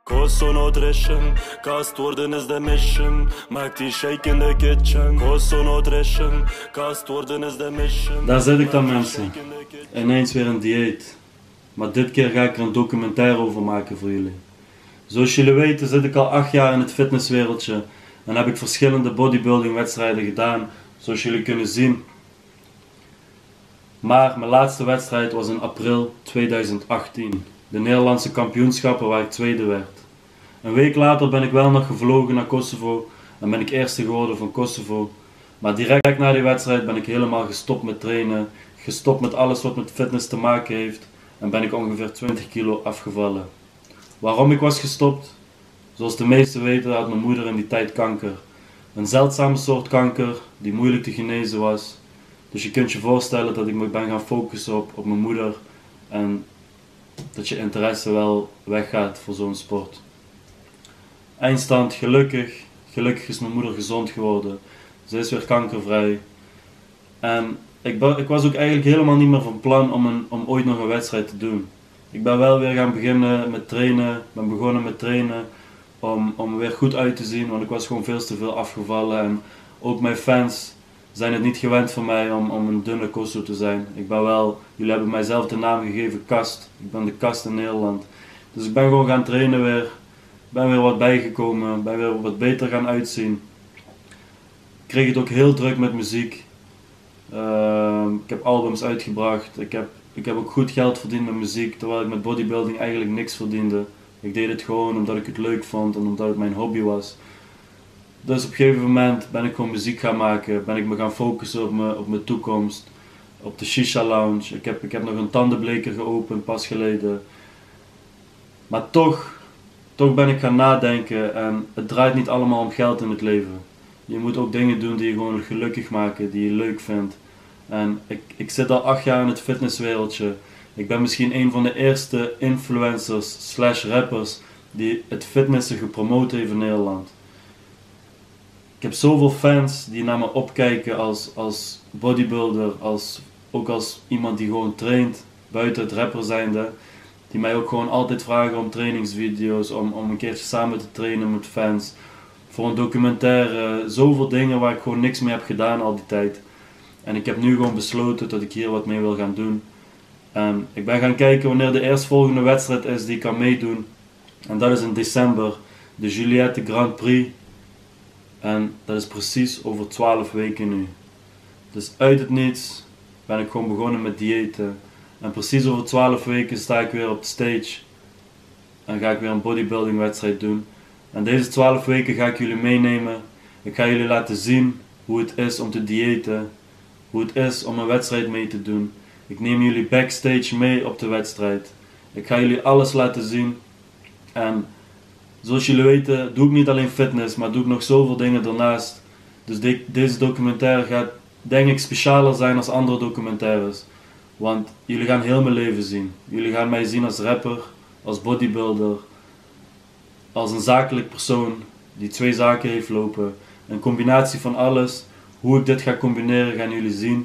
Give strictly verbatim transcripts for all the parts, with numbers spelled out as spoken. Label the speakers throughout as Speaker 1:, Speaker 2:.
Speaker 1: Concentration, cast worden is de mission. Maak die shake in de kitchen. Concentration, cast worden is de mission.
Speaker 2: Daar zit ik dan, mensen. Ineens weer een dieet. Maar dit keer ga ik er een documentaire over maken voor jullie. Zoals jullie weten zit ik al acht jaar in het fitnesswereldje. En heb ik verschillende bodybuilding wedstrijden gedaan. Zoals jullie kunnen zien. Maar mijn laatste wedstrijd was in april tweeduizend achttien. De Nederlandse kampioenschappen waar ik tweede werd. Een week later ben ik wel nog gevlogen naar Kosovo en ben ik eerste geworden van Kosovo. Maar direct na die wedstrijd ben ik helemaal gestopt met trainen, gestopt met alles wat met fitness te maken heeft en ben ik ongeveer twintig kilo afgevallen. Waarom ik was gestopt? Zoals de meesten weten had mijn moeder in die tijd kanker. Een zeldzame soort kanker die moeilijk te genezen was. Dus je kunt je voorstellen dat ik me ben gaan focussen op, op mijn moeder en dat je interesse wel weggaat voor zo'n sport. Eindstand, gelukkig, gelukkig is mijn moeder gezond geworden. Ze is weer kankervrij. En ik, ben, ik was ook eigenlijk helemaal niet meer van plan om, een, om ooit nog een wedstrijd te doen. Ik ben wel weer gaan beginnen met trainen, ben begonnen met trainen om, om weer goed uit te zien, want ik was gewoon veel te veel afgevallen. En ook mijn fans zijn het niet gewend van mij om, om een dunne kosso te zijn. Ik ben wel, jullie hebben mij zelf de naam gegeven, Kast. Ik ben de Kast in Nederland. Dus ik ben gewoon gaan trainen weer. Ben weer wat bijgekomen, ben weer wat beter gaan uitzien. Ik kreeg het ook heel druk met muziek. Uh, ik heb albums uitgebracht. Ik heb, ik heb ook goed geld verdiend met muziek, terwijl ik met bodybuilding eigenlijk niks verdiende. Ik deed het gewoon omdat ik het leuk vond en omdat het mijn hobby was. Dus op een gegeven moment ben ik gewoon muziek gaan maken, ben ik me gaan focussen op mijn, op mijn toekomst, op de Shisha Lounge. Ik heb, ik heb nog een tandenbleker geopend pas geleden. Maar toch, toch ben ik gaan nadenken en het draait niet allemaal om geld in het leven. Je moet ook dingen doen die je gewoon gelukkig maken, die je leuk vindt. En ik, ik zit al acht jaar in het fitnesswereldje. Ik ben misschien een van de eerste influencers slash rappers die het fitnessen gepromoot heeft in Nederland. Ik heb zoveel fans die naar me opkijken als, als bodybuilder, als, ook als iemand die gewoon traint, buiten het rapper zijnde. Die mij ook gewoon altijd vragen om trainingsvideo's, om, om een keertje samen te trainen met fans. Voor een documentaire, zoveel dingen waar ik gewoon niks mee heb gedaan al die tijd. En ik heb nu gewoon besloten dat ik hier wat mee wil gaan doen. En ik ben gaan kijken wanneer de eerstvolgende wedstrijd is die ik kan meedoen. En dat is in december, de Juliette Grand Prix. En dat is precies over twaalf weken nu. Dus uit het niets ben ik gewoon begonnen met diëten. En precies over twaalf weken sta ik weer op de stage. En ga ik weer een bodybuilding wedstrijd doen. En deze twaalf weken ga ik jullie meenemen. Ik ga jullie laten zien hoe het is om te diëten. Hoe het is om een wedstrijd mee te doen. Ik neem jullie backstage mee op de wedstrijd. Ik ga jullie alles laten zien. En zoals jullie weten doe ik niet alleen fitness, maar doe ik nog zoveel dingen daarnaast. Dus de, deze documentaire gaat denk ik specialer zijn als andere documentaires. Want jullie gaan heel mijn leven zien. Jullie gaan mij zien als rapper, als bodybuilder, als een zakelijk persoon die twee zaken heeft lopen. Een combinatie van alles. Hoe ik dit ga combineren gaan jullie zien.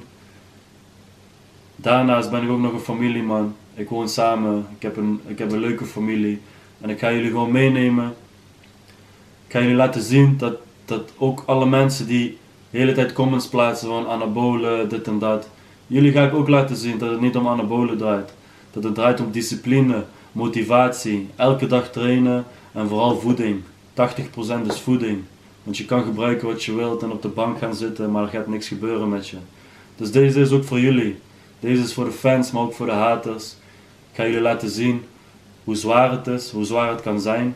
Speaker 2: Daarnaast ben ik ook nog een familieman. Ik woon samen. Ik heb een, ik heb een leuke familie. En ik ga jullie gewoon meenemen. Ik ga jullie laten zien dat, dat ook alle mensen die de hele tijd comments plaatsen van anabolen, dit en dat. Jullie ga ik ook laten zien dat het niet om anabolen draait. Dat het draait om discipline, motivatie, elke dag trainen en vooral voeding. tachtig procent is voeding. Want je kan gebruiken wat je wilt en op de bank gaan zitten, maar er gaat niks gebeuren met je. Dus deze is ook voor jullie. Deze is voor de fans, maar ook voor de haters. Ik ga jullie laten zien hoe zwaar het is, hoe zwaar het kan zijn.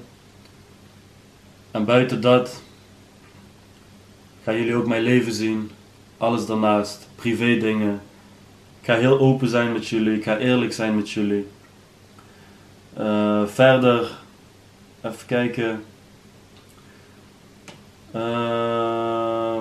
Speaker 2: En buiten dat gaan jullie ook mijn leven zien. Alles daarnaast, privé dingen. Ik ga heel open zijn met jullie, ik ga eerlijk zijn met jullie. Uh, verder, even kijken. Uh,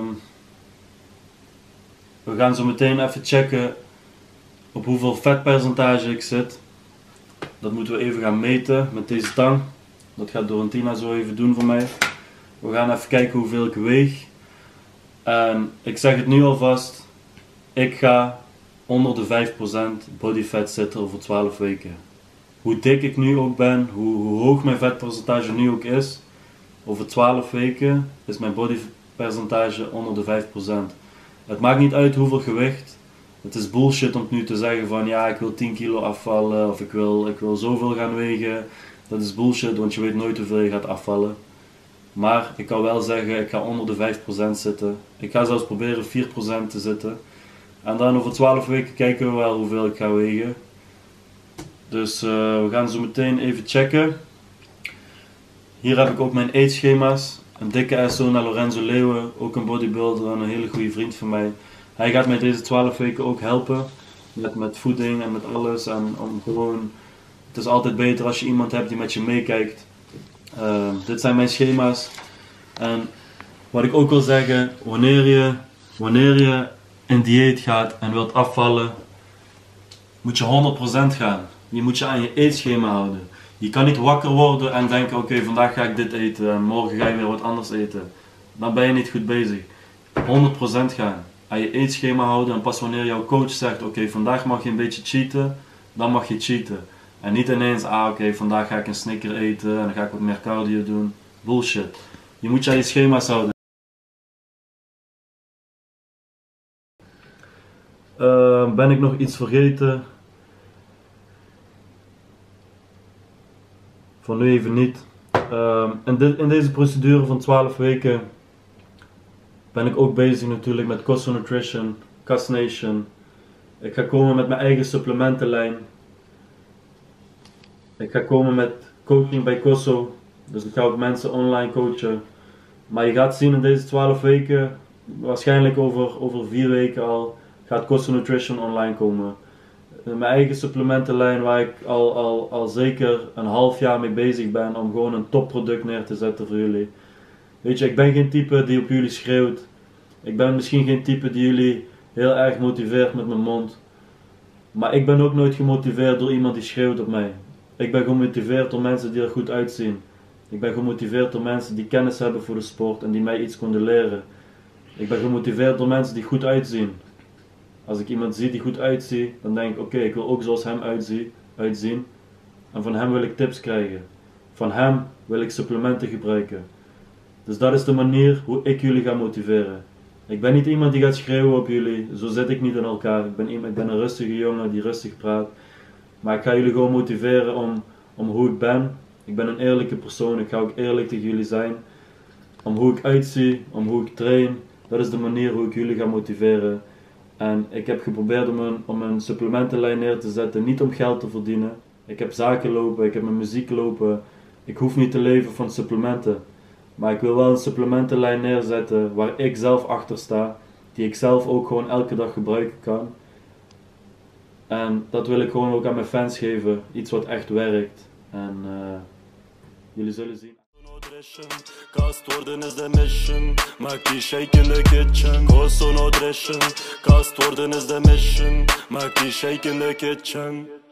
Speaker 2: we gaan zo meteen even checken op hoeveel vetpercentage ik zit. Dat moeten we even gaan meten met deze tang. Dat gaat Dorentina zo even doen voor mij. We gaan even kijken hoeveel ik weeg. En ik zeg het nu alvast. Ik ga onder de vijf procent bodyfat zitten over twaalf weken. hoe dik ik nu ook ben, hoe, hoe hoog mijn vetpercentage nu ook is, over twaalf weken is mijn bodypercentage onder de vijf procent. Het maakt niet uit hoeveel gewicht. Het is bullshit om nu te zeggen van ja, ik wil tien kilo afvallen of ik wil, ik wil zoveel gaan wegen. Dat is bullshit, want je weet nooit hoeveel je gaat afvallen. Maar ik kan wel zeggen, ik ga onder de vijf procent zitten. Ik ga zelfs proberen vier procent te zitten. En dan over twaalf weken kijken we wel hoeveel ik ga wegen. Dus uh, we gaan zo meteen even checken. Hier heb ik ook mijn eetschema's. Een dikke S O naar Lorenzo Leeuwen, ook een bodybuilder en een hele goede vriend van mij. Hij gaat mij deze twaalf weken ook helpen. Met, met voeding en met alles. En om gewoon, het is altijd beter als je iemand hebt die met je meekijkt. Uh, dit zijn mijn schema's. En wat ik ook wil zeggen, wanneer je, wanneer je in dieet gaat en wilt afvallen, moet je honderd procent gaan. Je moet je aan je eetschema houden. Je kan niet wakker worden en denken, oké, okay, vandaag ga ik dit eten en morgen ga je weer wat anders eten. Dan ben je niet goed bezig. honderd procent gaan. Aan je eetschema houden en pas wanneer jouw coach zegt, oké, okay, vandaag mag je een beetje cheaten, dan mag je cheaten. En niet ineens, ah oké, okay, vandaag ga ik een Snicker eten en dan ga ik wat meer cardio doen. Bullshit. Je moet je aan je schema's houden. Uh, ben ik nog iets vergeten? Voor nu even niet. Uh, in, de, in deze procedure van twaalf weken ben ik ook bezig natuurlijk met Cosso Nutrition, Cas Nation. Ik ga komen met mijn eigen supplementenlijn. Ik ga komen met coaching bij Cosso. Dus ik ga ook mensen online coachen. Maar je gaat zien in deze twaalf weken, waarschijnlijk over, over vier weken al, gaat Cosso Nutrition online komen. Mijn eigen supplementenlijn waar ik al, al, al zeker een half jaar mee bezig ben om gewoon een topproduct neer te zetten voor jullie. Weet je, ik ben geen type die op jullie schreeuwt. Ik ben misschien geen type die jullie heel erg motiveert met mijn mond. Maar ik ben ook nooit gemotiveerd door iemand die schreeuwt op mij. Ik ben gemotiveerd door mensen die er goed uitzien. Ik ben gemotiveerd door mensen die kennis hebben voor de sport en die mij iets konden leren. Ik ben gemotiveerd door mensen die goed uitzien. Als ik iemand zie die goed uitziet, dan denk ik, oké, okay, ik wil ook zoals hem uitzie, uitzien. En van hem wil ik tips krijgen. Van hem wil ik supplementen gebruiken. Dus dat is de manier hoe ik jullie ga motiveren. Ik ben niet iemand die gaat schreeuwen op jullie, zo zit ik niet in elkaar. Ik ben, iemand, ik ben een rustige jongen die rustig praat. Maar ik ga jullie gewoon motiveren om, om hoe ik ben. Ik ben een eerlijke persoon, ik ga ook eerlijk tegen jullie zijn. Om hoe ik uitzie, om hoe ik train. Dat is de manier hoe ik jullie ga motiveren. En ik heb geprobeerd om een, om een supplementenlijn neer te zetten, niet om geld te verdienen. Ik heb zaken lopen, ik heb mijn muziek lopen. Ik hoef niet te leven van supplementen. Maar ik wil wel een supplementenlijn neerzetten waar ik zelf achter sta. Die ik zelf ook gewoon elke dag gebruiken kan. En dat wil ik gewoon ook aan mijn fans geven. Iets wat echt werkt. En uh, jullie zullen zien.
Speaker 1: Cast worden is de mission. Maak die shake in the kitchen. Cosso Nutrition. Cast worden is de mission. Maak die shake in the kitchen.